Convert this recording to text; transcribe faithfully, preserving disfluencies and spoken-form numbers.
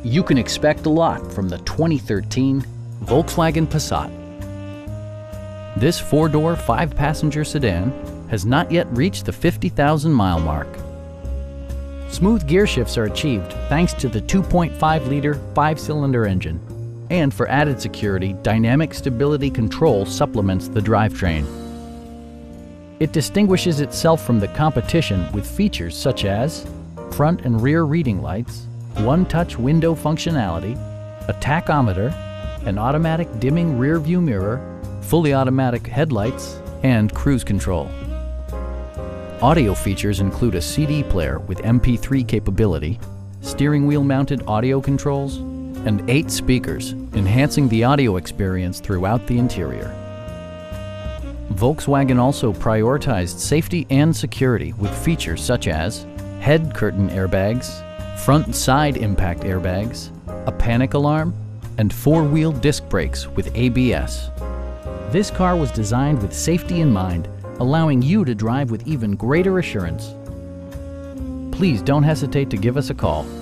You can expect a lot from the twenty thirteen Volkswagen Passat. This four-door, five-passenger sedan has not yet reached the fifty thousand mile mark. Smooth gear shifts are achieved thanks to the two point five liter five-cylinder engine. And for added security, dynamic stability control supplements the drivetrain. It distinguishes itself from the competition with features such as front and rear reading lights, one-touch window functionality, a tachometer, an automatic dimming rear-view mirror, fully automatic headlights, and cruise control. Audio features include a C D player with M P three capability, steering wheel mounted audio controls, and eight speakers, enhancing the audio experience throughout the interior. Volkswagen also prioritized safety and security with features such as head curtain airbags, front and side impact airbags, a panic alarm, and four-wheel disc brakes with A B S. This car was designed with safety in mind, allowing you to drive with even greater assurance. Please don't hesitate to give us a call.